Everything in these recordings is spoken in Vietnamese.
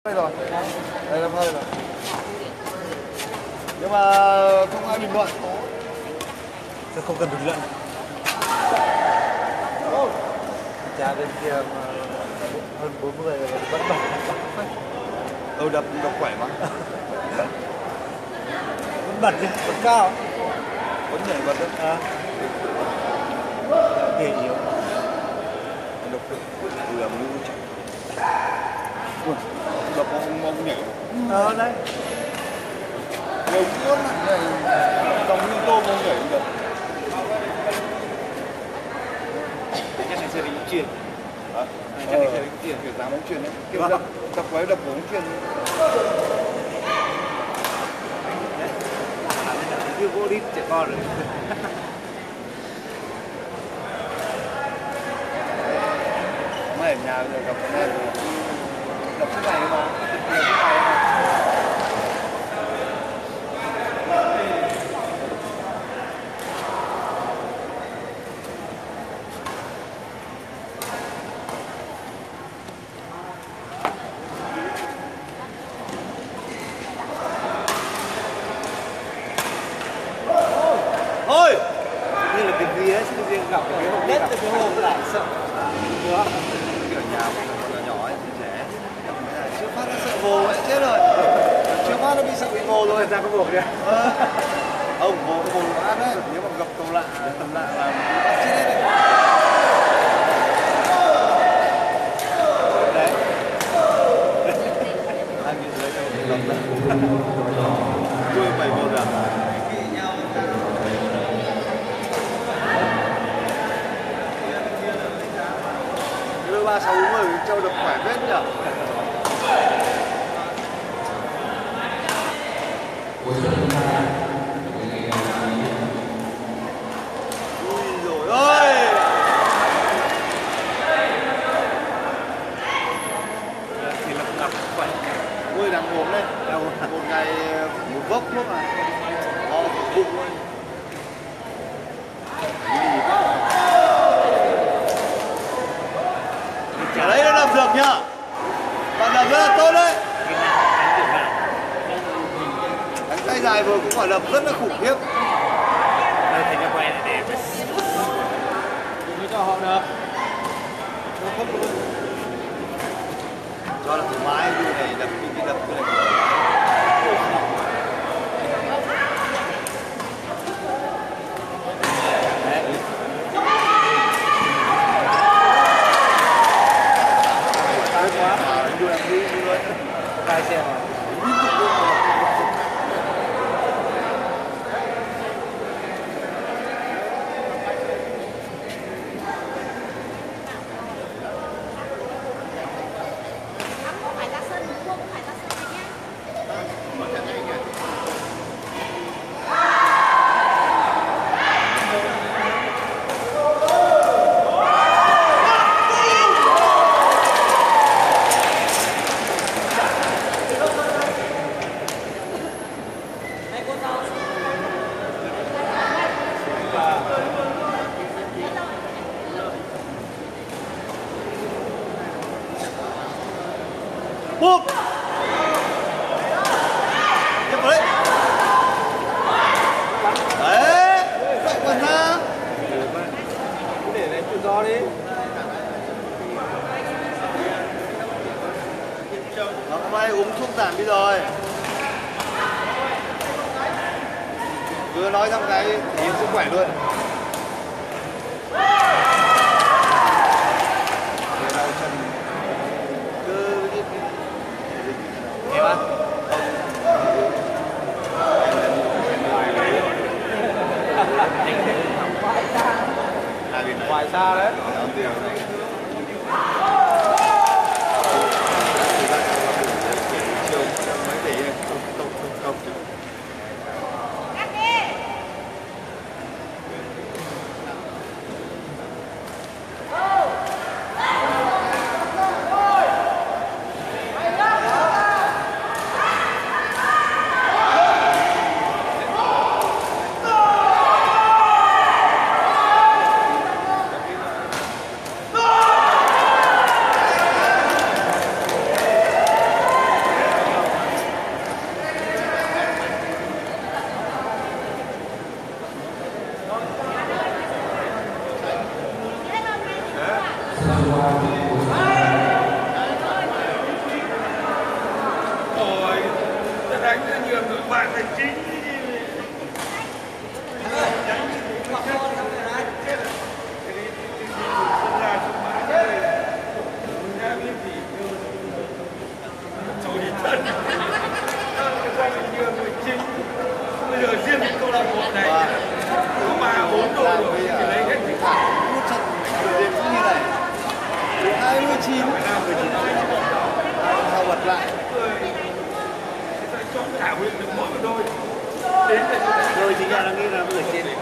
Đây rồi, đây là phơi rồi. Nhưng mà không ai bình luận. Không cần bình luận. Cha bên kia mà hơn 40 rồi vẫn bật. Đập khỏe mà. Vẫn bật đi, vẫn cao. Vẫn nhảy bật đấy. À. Kỳ yếu. Đập là một đập ông nhảy. Đấy. Nhiều cuốn nhảy giống như tôm ông nhảy được. Cái này sẽ đánh chuyền. Hả? Cái này sẽ đánh chuyền, kiểu dáng bóng chuyền đấy. Kiểu đập quái đập bóng chuyền. Như vô đi trẻ con rồi. Mới ở nhà rồi gặp em đập cái này mà. Cái này mà. Thôi! Như là cái vía, cái vía gặp cái vía hôm nhất thì cái hôm lại sợ. Đúng không? Kiểu nhà mình nhỏ ấy, trẻ. Chưa phát nó sợ vồ ấy, chết rồi. Chưa phát nó bị sợ bị vồ rồi. Ra có một kìa. Ông vồ nó ác đấy. Nếu mà gặp tàu lạ là bắt chết đấy. Đấy. Anh bị dưới đây gặp đấy. Chui 7 vồ rồi. Đưa 360 Châu được khỏe phết nhỉ. Ui rồi ơi. Thì là gặp khỏe. Ui đang ốm đấy. Một ngày một vốc lúc à. Bụng luôn. Ở đấy nó đập được nhá. Bạn đập rất là tốt đấy. Đánh tay dài vừa cũng phải đập rất là khủng khiếp. Đây thì nó quay lại để cho họ đập. Cho là thoải mái như này đập cái đập cái này. Cai xe mà. Búp. Tiếp vào đấy. Đấy. Còn ra. Để lấy tự do đi. Hôm nay uống thuốc giảm đi rồi. Vừa nói xong cái nhìn sức khỏe luôn. Đau chân. Cứ em á. Ngoài xa đấy. đánh ra nhường đội bạn thành chính. Bây giờ riêng cái câu lạc bộ này có 3-4 đội rồi thì lấy hết thì một trận điểm như này 29 sau bật lại sẽ cho cả huyện được mỗi một đôi đến Rồi chính là nghĩ là người trên.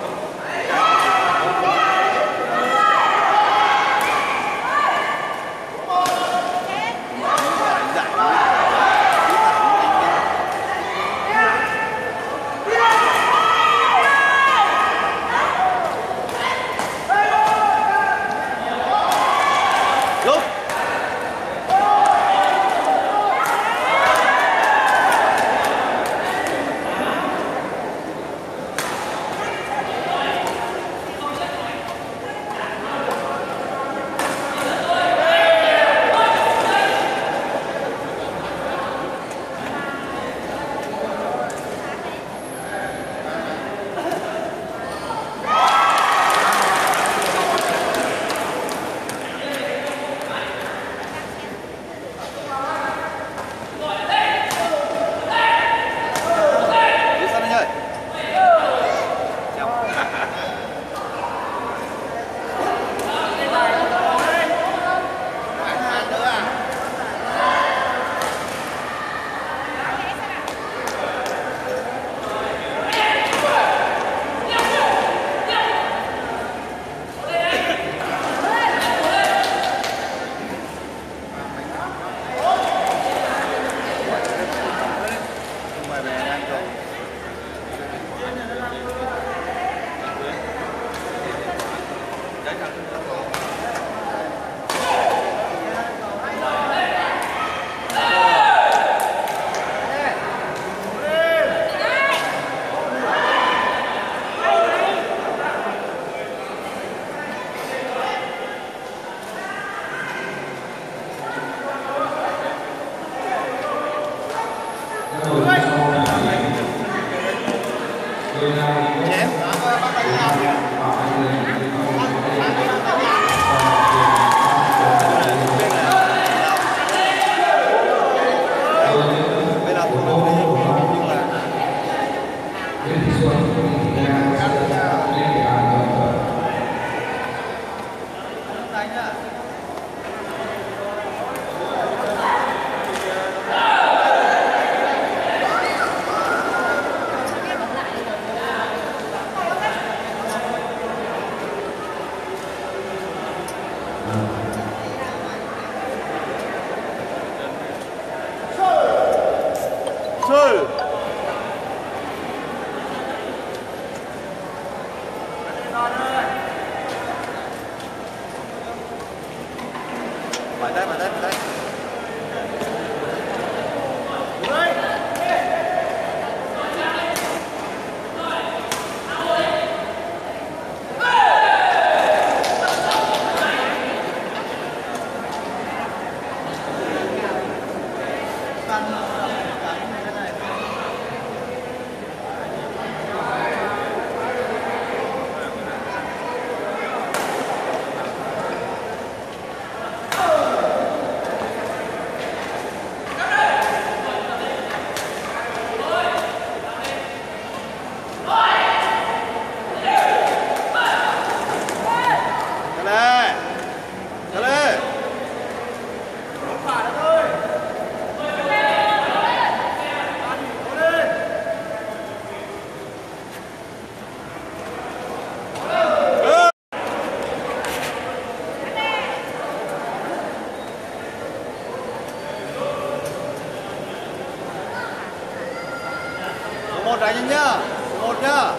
Một đánh nhá, một nhá,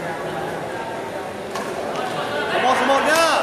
số một nhá.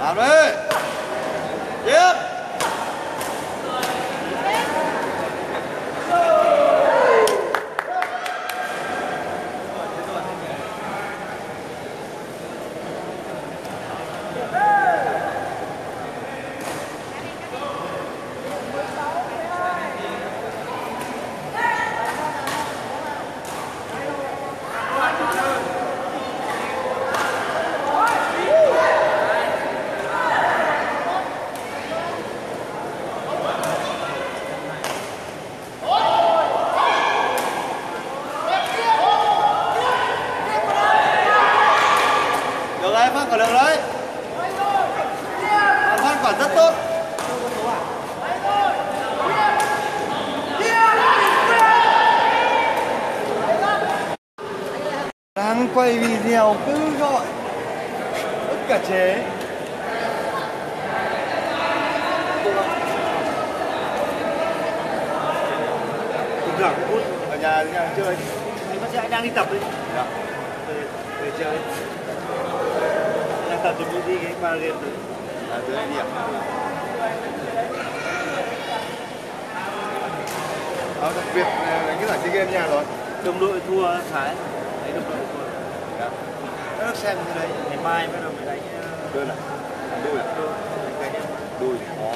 Làm đi. Tiếp. Được đấy, Phan còn được đấy. Phan còn rất tốt. Đang quay video cứ gọi tất cả chế. Thỉnh phút Ở nhà chơi. anh bác sĩ anh đang đi tập đi. Dạ. Về chơi. Đang tập chuẩn bị đi cái ba game rồi. Từ đây đi à? Đặc biệt đánh cái giải SEA Games nhà rồi. Đồng đội thua Thái. Đấy, đồng đội thua. Dạ. Nó được xem như đấy. Ngày mai bắt đầu mới đánh Đơn à? Đôi à? Đôi khó.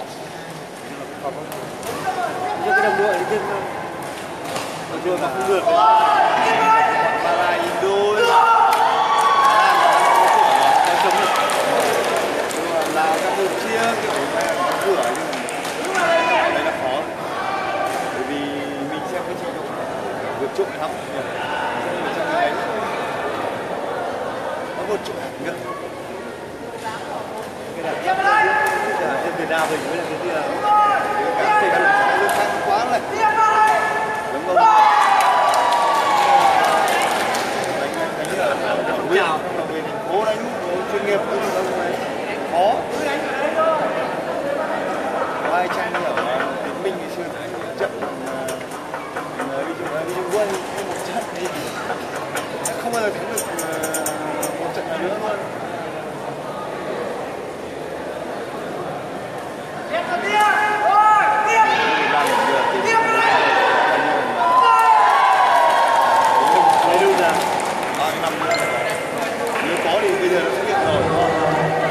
chứ cái đồng đội chứ Đồng đôi mà không được. Ba là đôi. Là Campuchia kiểu có cửa nhưng đây là khó. Bởi vì mình xem cái trình độ vượt trội lắm. Trong cái đấy nó vượt trội hẳn nữa. Cái là dân Việt Nam mình mới là cái gì là Cái thể lực khăn quá này. Đúng không? Đánh chào về thành phố đánh chuyên nghiệp cũng không đấy khó. Có ai tranh như ở Tiến Minh ngày xưa trận ví dụ quân một trận thì không bao giờ thắng được một trận nào nữa luôn. lấy đâu ra. Năm nữa nếu có thì bây giờ nó xuất hiện rồi đúng không?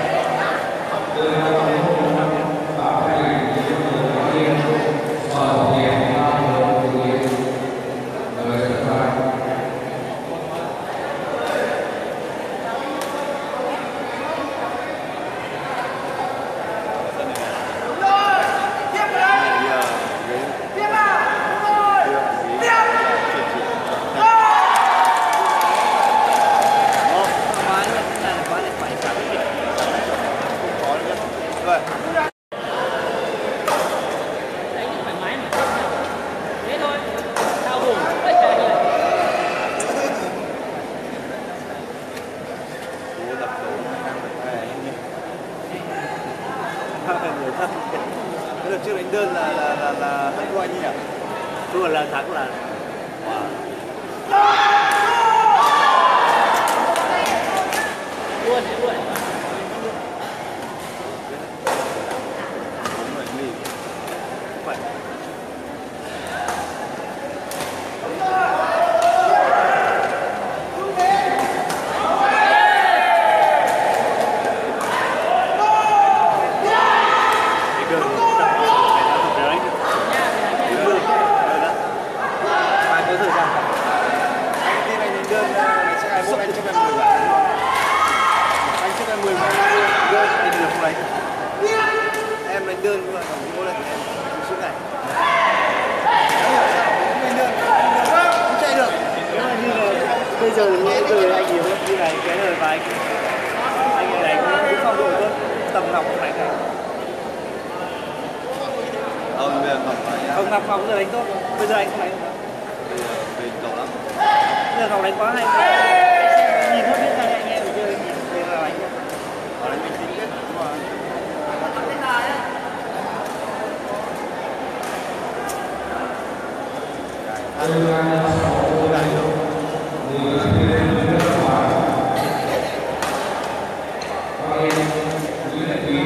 Cái đợt trước đánh đơn là thắng thua anh nhỉ? Thua là thắng là Luôn. phải. Em đánh đơn nhưng mà mỗi lần em suốt ngày không chạy được. Nếu mà như là bây giờ thì người anh nhiều như này cái lời và anh đánh cũng phong độ tốt tầm ngọc không đánh này Bây giờ Ngọc không ngọc phong giờ đánh tốt bây giờ anh không đánh bây giờ về cầu lắm. bây giờ ngọc đánh quá hay nhìn hết biết anh em chơi nhìn về là đánh Ở đây mình tính kết nhưng mà Hãy subscribe cho kênh Ghiền Mì Gõ để không bỏ lỡ những video hấp dẫn.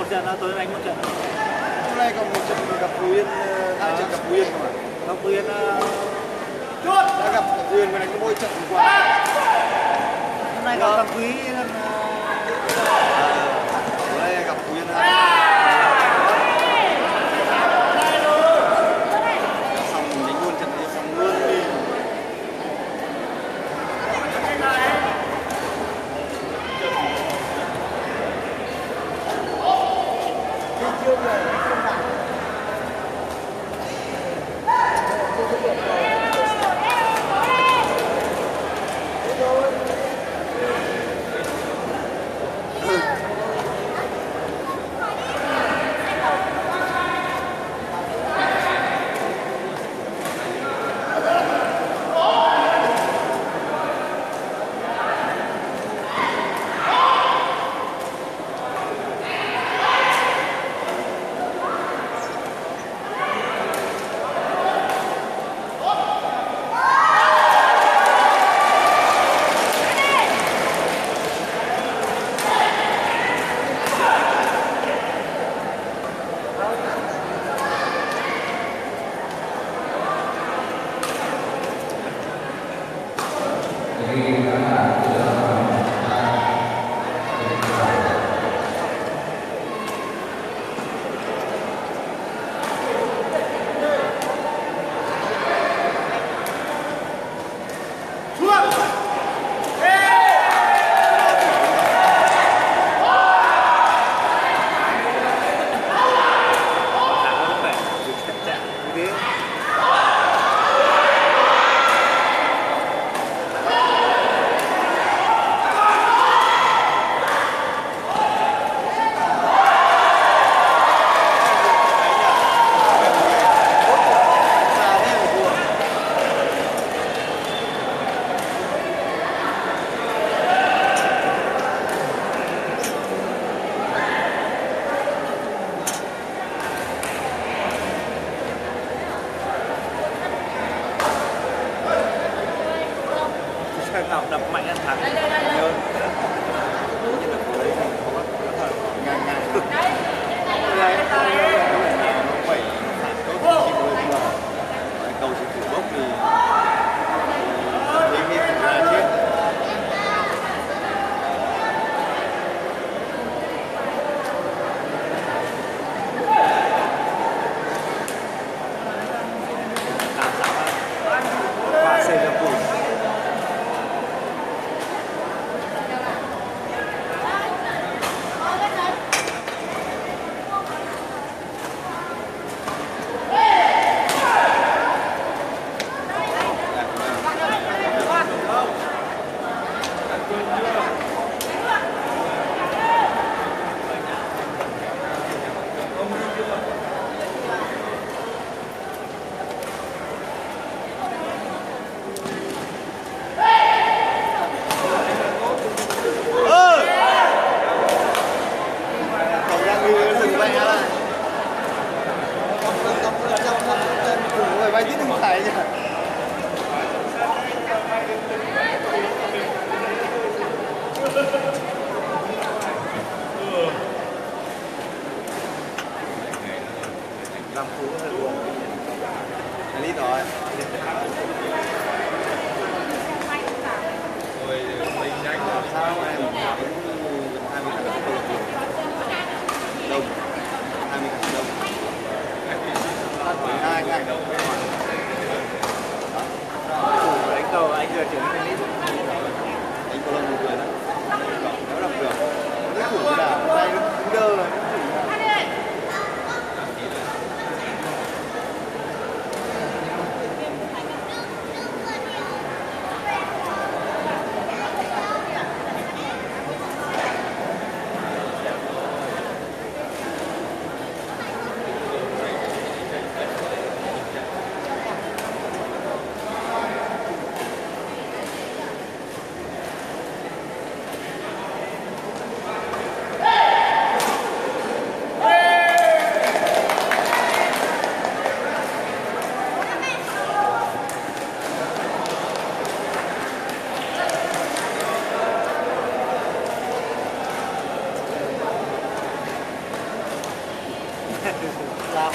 một trận là tối đánh một trận. Hôm nay còn một trận gặp Phú Yên, hai trận gặp Phú Yên mà. Gặp Phú Yên Đã gặp Phú Yên vừa đánh có mỗi trận hôm qua. hôm nay gặp Quý Hôm nay gặp Phú Yên xong mình đánh luôn trận này xong luôn đi. nào đập mạnh ăn thắng. Cầu chỉ thủ bốc thì đề nghị là chết. Và xây ra cùng. Bay tít không phải nhỉ? Làm cú hơi buồn. Lý rồi. Rồi mình nhanh làm sao em gần 20 thằng đông 20 thằng đông 12 ngày đầu Đánh cầu anh vừa chuyển tennis. đánh cầu lông một người đó nếu đọc được đối thủ của đảo tay nó cứng đơ rồi. Lắm.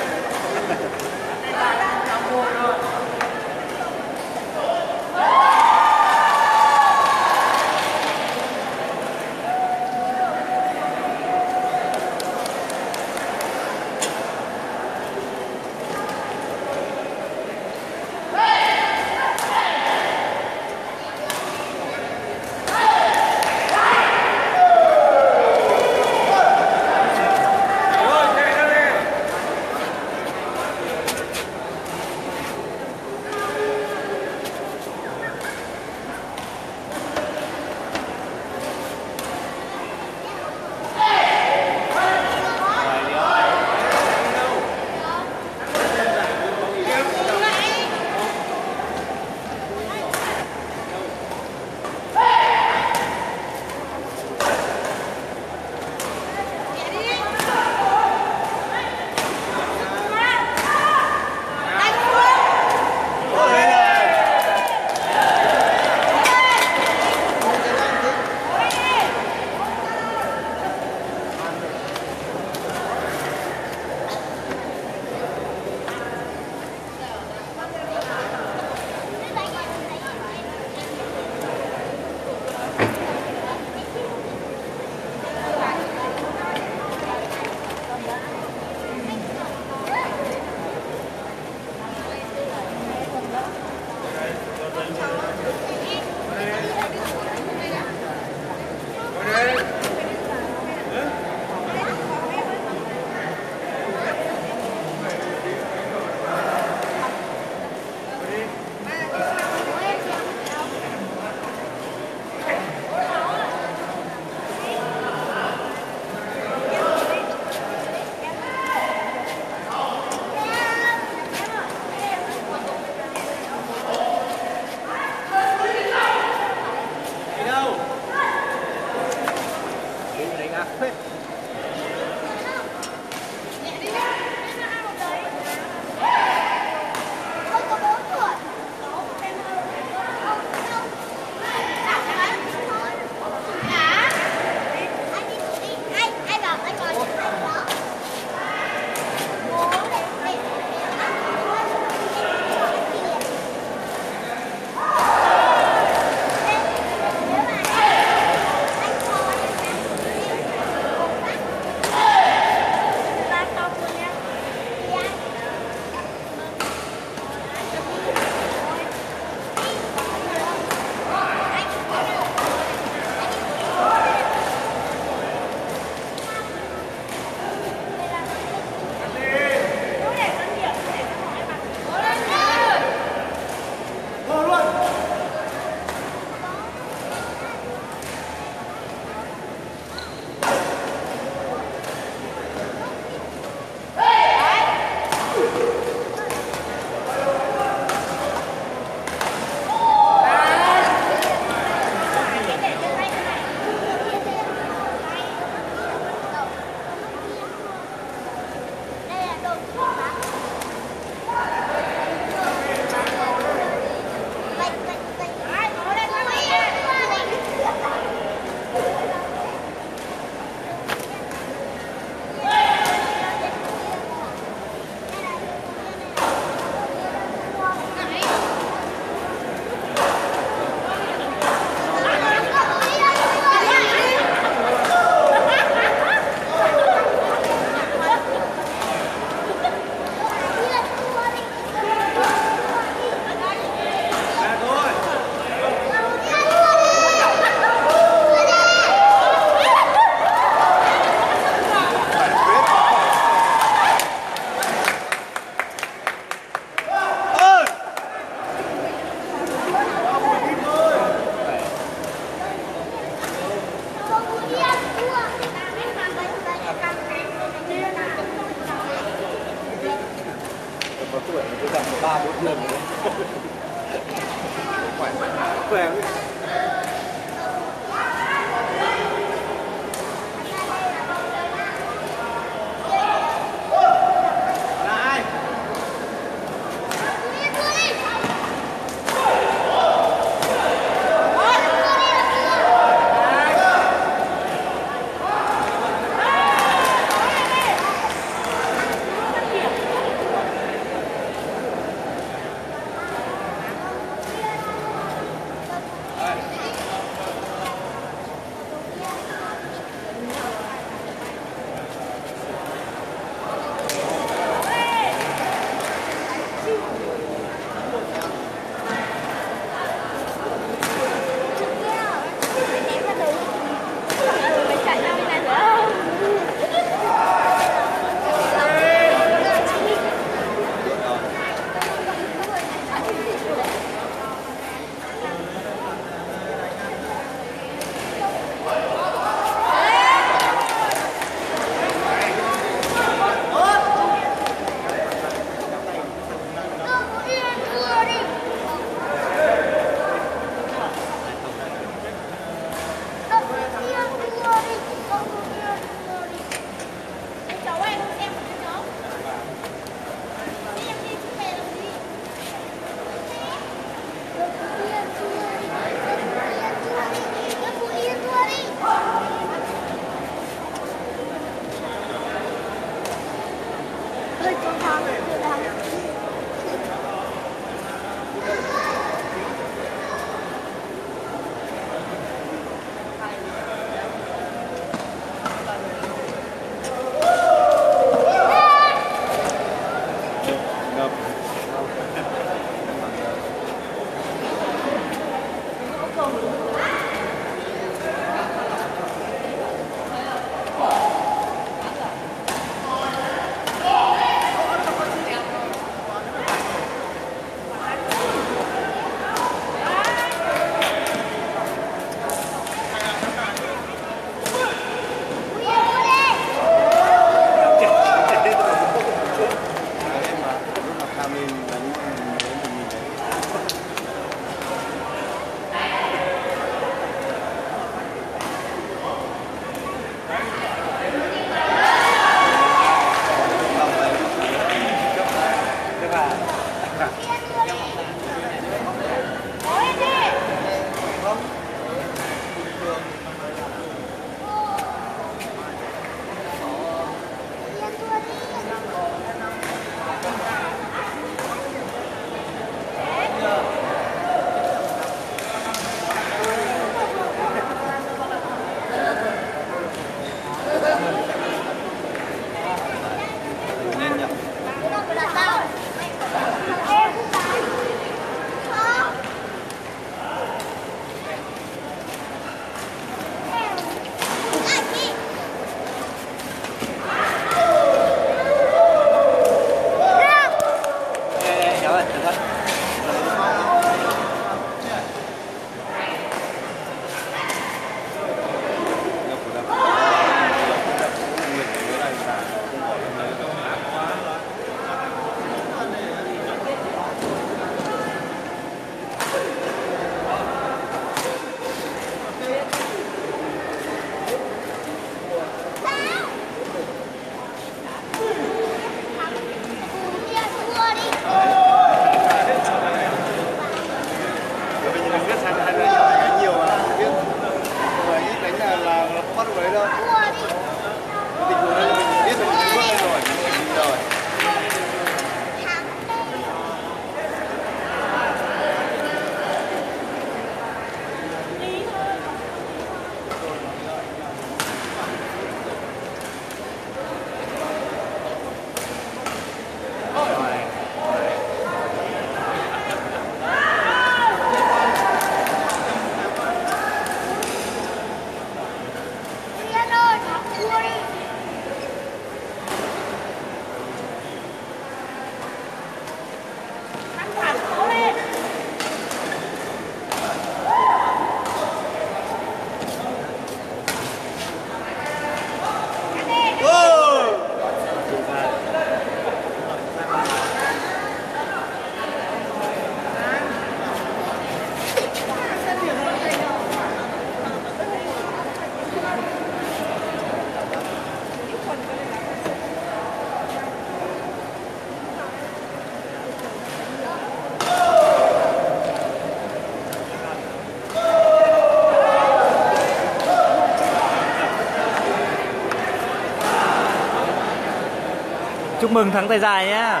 Chúc mừng thắng tay dài nhá.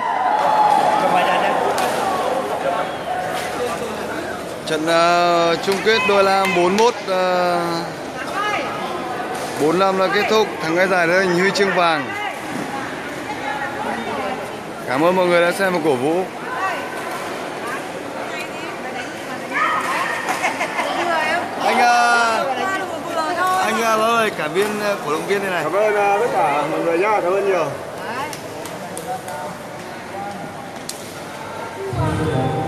Cầm vai ra nhé. Trận chung kết đôi nam 41 45 là kết thúc, thắng cái giải đó giành huy chương vàng. Cảm ơn mọi người đã xem và cổ vũ. Anh ơi, cả viên cổ động viên đây này. Cảm ơn tất cả mọi người nhá, cảm ơn nhiều.